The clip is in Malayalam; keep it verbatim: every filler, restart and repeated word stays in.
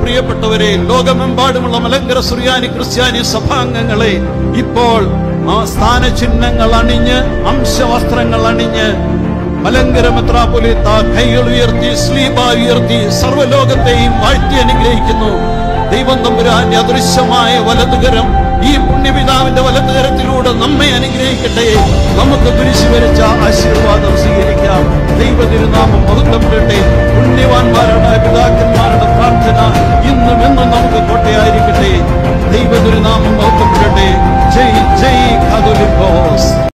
പ്രിയപ്പെട്ടവരെ, ലോകമെമ്പാടുമുള്ള മലങ്കര സുറിയാനി ക്രിസ്ത്യാനി സഭാംഗങ്ങളെ ഇപ്പോൾ ആ സ്ഥാനചിഹ്നങ്ങൾ അണിഞ്ഞ്, അംശവസ്ത്രങ്ങൾ അണിഞ്ഞ് മലങ്കര മെത്രാപ്പൊലീത്ത കൈകൾ ഉയർത്തി, സ്ലീബ ഉയർത്തി സർവ്വലോകത്തെയും വാഴ്ത്തി അനുഗ്രഹിക്കുന്നു. ദൈവം തമ്പുരാന്റെ അദൃശ്യമായ വലതുകരം ഈ പുണ്യപിതാവിന്റെ വലതുകരത്തിലൂടെ നമ്മെ അനുഗ്രഹിക്കട്ടെ. നമുക്ക് കുരിശ് വരച്ച ആശീർവാദം സ്വീകരിക്കാം. ദൈവ തിരുനാമം മഹത്വപ്പെടട്ടെ. പുണ്യവാന്മാരുടെ പിതാക്കന്മാരുടെ പ്രാർത്ഥന ഇന്നും എന്നും നമുക്ക് കോട്ടയായിരിക്കട്ടെ. ദൈവ തിരുനാമം മഹത്വപ്പെടട്ടെ.